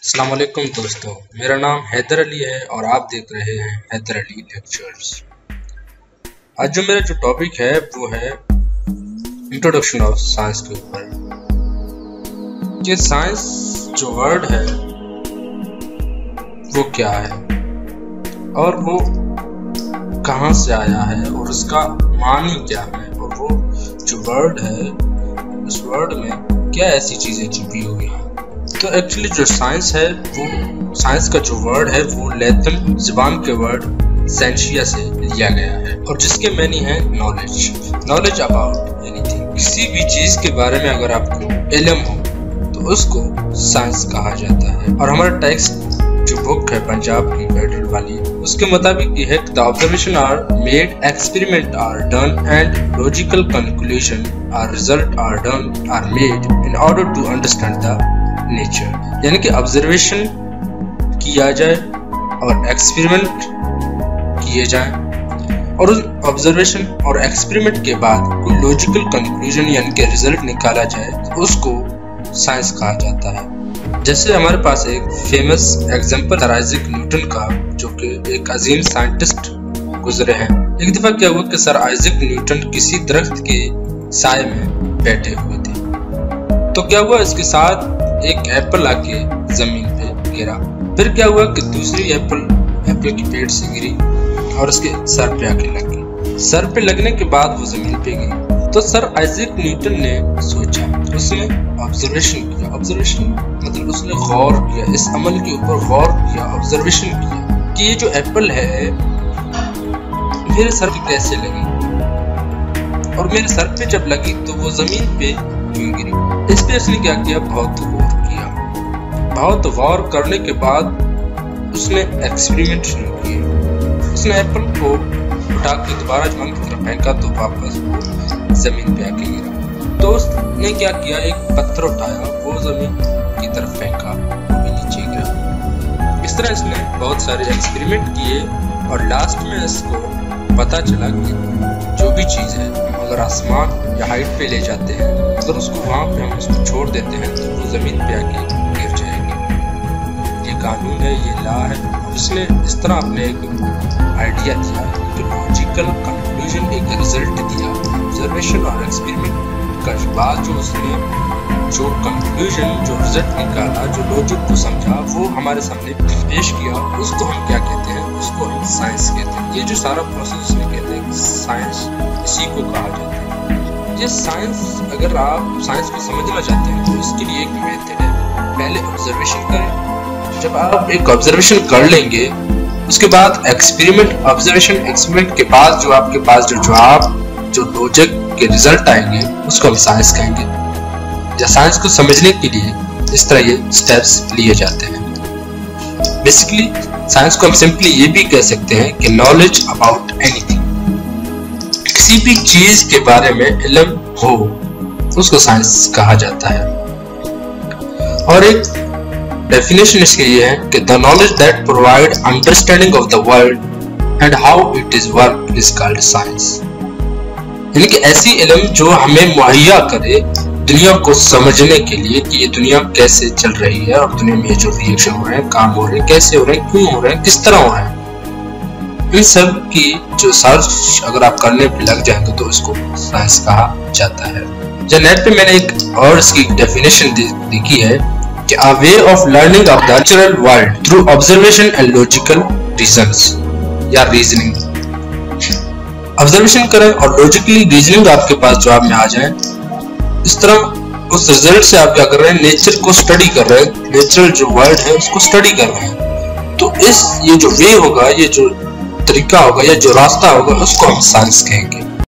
अस्सलाम वालेकुम दोस्तों, मेरा नाम हैदर अली है और आप देख रहे हैं हैदर अली लेक्चर्स। आज जो मेरा टॉपिक है वो है इंट्रोडक्शन ऑफ साइंस के ऊपर। ये साइंस जो वर्ड है वो क्या है और वो कहाँ से आया है और उसका मानी क्या है और वो जो वर्ड है उस वर्ड में क्या ऐसी चीजें छिपी हुई हैं। तो एक्चुअली जो साइंस है वो साइंस का जो वर्ड है वो लैटिन ज़बान के वर्ड scientia से लिया गया है और जिसके मैनी है नॉलेज अबाउट एनीथिंग। किसी भी चीज के बारे में अगर आपको इल्म हो तो उसको साइंस कहा जाता है। और हमारा टेक्स्ट जो बुक है पंजाब की फेडरल वाली उसके मुताबिक ये है the observation are made, experiment are done and logical conclusion are result are done are made in order to understand the nature. यानी कि ऑब्जर्वेशन किया जाए और एक्सपेरिमेंट किए जाए और उस ऑब्जर्वेशन और एक्सपेरिमेंट के बाद कोई लॉजिकल कंक्लूजन यानी कि रिजल्ट निकाला जाए तो उसको साइंस कहा जाता है। जैसे हमारे पास एक फेमस एग्जांपल आइजैक न्यूटन का, जो कि एक अजीम साइंटिस्ट गुजरे हैं। एक दफा क्या हुआ कि सर आइजैक न्यूटन किसी दरख्त के साए में बैठे हुए थे। तो क्या हुआ, इसके साथ एक एप्पल आके जमीन पे गिरा। फिर क्या हुआ कि दूसरी एप्पल के पेड़ से गिरी और उसके सर पे आके लगी। सर पे लगने के बाद वो जमीन पे गिरी। तो सर आइजैक न्यूटन ने सोचा, उसने ऑब्जर्वेशन किया। ऑब्जर्वेशन मतलब उसने गौर किया, इस अमल के ऊपर गौर किया, ऑब्जर्वेशन किया कि ये जो एप्पल है मेरे सर पे कैसे लगी और मेरे सर पे जब लगी तो वो जमीन पे क्यों गिरी। इस पे उसने क्या किया, बहुत गौर किया। बहुत गौर करने के बाद उसने एक्सपेरिमेंट शुरू किए। उसने एप्पल को उठा के दोबारा जमीन की तरफ फेंका तो वापस जमीन पे आके गिरा। तो उसने क्या किया, एक पत्थर उठाया, वो जमीन की तरफ फेंका, वो भी नीचे गिरा। इस तरह इसने बहुत सारे एक्सपेरिमेंट किए और लास्ट में इसको पता चला कि जो भी चीज है अगर आसमान या हाइट पे ले जाते हैं, अगर उसको वहां पे हम उसको छोड़ देते हैं तो वो जमीन पे आके गिर जाएगी। ये कानून है, ये लॉ है। उसने इस तरह अपने एक आइडिया दिया, एक लॉजिकल कंक्लूजन, एक रिजल्ट दिया। ऑब्जर्वेशन और एक्सपेरिमेंट का बाद जो उसने जो कंक्लूजन, जो रिजल्ट निकाला, जो लॉजिक को समझा, वो हमारे सामने पेश किया। उसको हम क्या कहते हैं, उसको हम साइंस कहते हैं। ये जो सारा प्रोसेस उसने कहते हैं साइंस, इसी को कहा जाता है। ये साइंस, अगर आप साइंस को समझना चाहते हैं तो इसके लिए एक मेथड है। पहले ऑब्जर्वेशन करें। जब आप एक ऑब्जर्वेशन कर लेंगे उसके बाद एक्सपेरिमेंट, ऑब्जर्वेशन एक्सपेरिमेंट के बाद जो आपके पास जो जवाब, जो लॉजिक के रिजल्ट आएंगे उसको हम साइंस कहेंगे। या साइंस को समझने के लिए इस तरह ये स्टेप्स लिए जाते हैं। बेसिकली साइंस को हम सिंपली ये भी कह सकते हैं कि नॉलेज अबाउट एनीथिंग। किसी भी चीज के बारे में इल्म हो उसको साइंस कहा जाता है। और एक डेफिनेशन इसके ये है कि the knowledge that provide understanding of the world and how it is work is called science. यानी कि ऐसी इल्म जो हमें मुहैया करे दुनिया को समझने के लिए कि ये दुनिया कैसे चल रही है और दुनिया में जो रिएक्शन हो रहे हैं, काम हो रहे हैं, कैसे हो रहे हैं, क्यों हो रहे हैं, किस तरह हो रहे हैं, इन सब की जो सर्च अगर आप करने पे लग जाएंगे तो इसको साइंस कहा जाता है। जो नेट पे मैंने एक और इसकी डेफिनेशन देखी है कि a way of learning of the natural world through observation and logical reasons या रीजनिंग। ऑब्जर्वेशन करें और लॉजिकली रीजनिंग आपके पास जवाब में आ जाए। इस तरह उस रिजल्ट से आप क्या कर रहे हैं, नेचर को स्टडी कर रहे हैं, नेचुरल जो वर्ल्ड है उसको स्टडी कर रहे हैं। तो ये जो वे होगा, ये जो तरीका होगा या जो रास्ता होगा उसको हम साइंस कहेंगे।